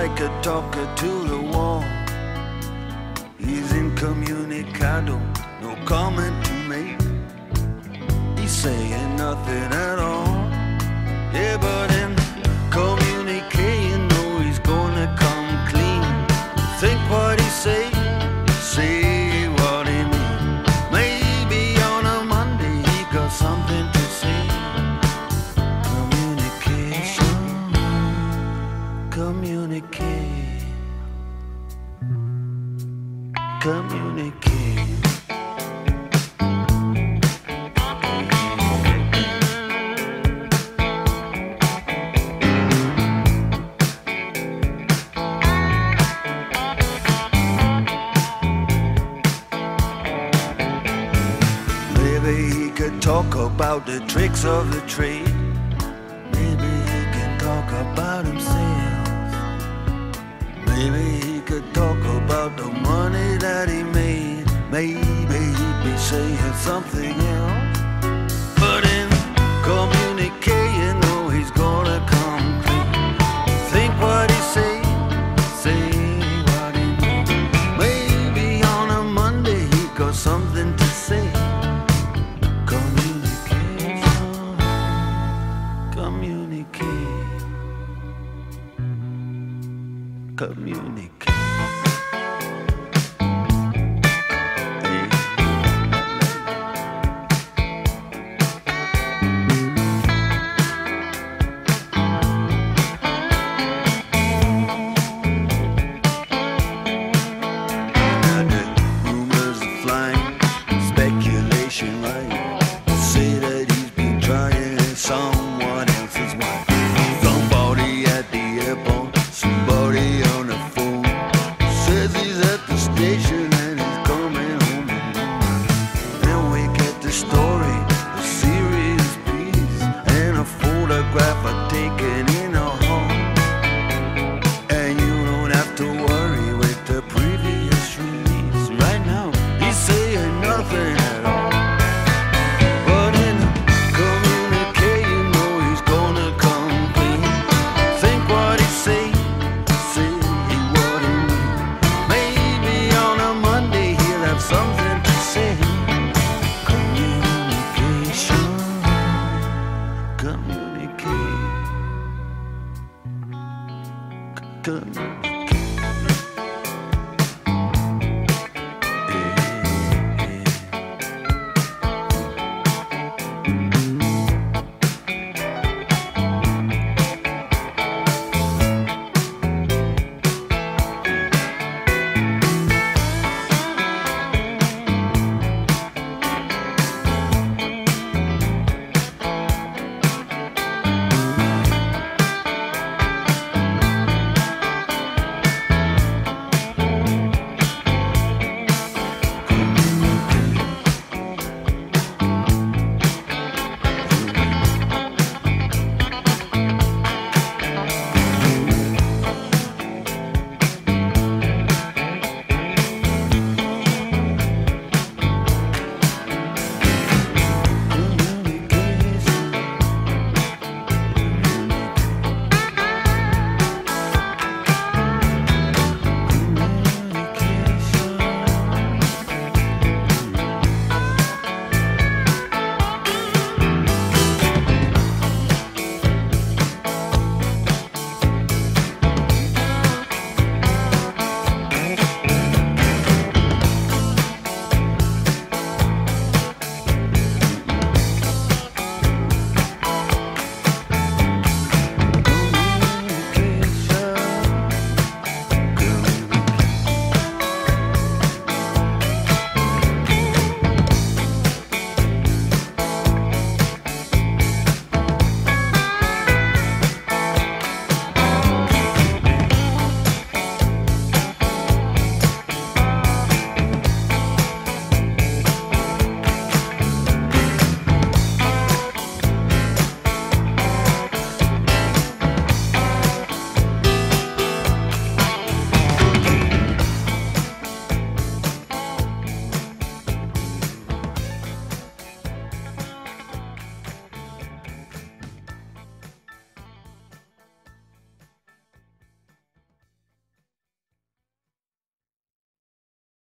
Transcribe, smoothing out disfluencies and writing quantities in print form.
like a talker to the wall. He's incommunicado, no comment to make. He's saying nothing at all. Yeah, but in communique, you know he's gonna come clean. Think what he say what he mean. Maybe on a Monday he got something to say. Communication, communicate, communicate. He could talk about the tricks of the trade. Maybe he can talk about himself. Maybe he could talk about the money that he made. Maybe he'd be saying something else. But in communique, you know he's gonna come clean. Think what he say what he means. Maybe on a Monday he got something to say. Communicate. Rumors are flying, speculation right. Say that he's been trying someone else's wife. Somebody at the airport, somebody on the phone says he's at the station and he's coming home alone. Then we get the story, a serious piece, and a photograph are taken in a home. And you don't have to worry with the previous release. Right now, he's saying nothing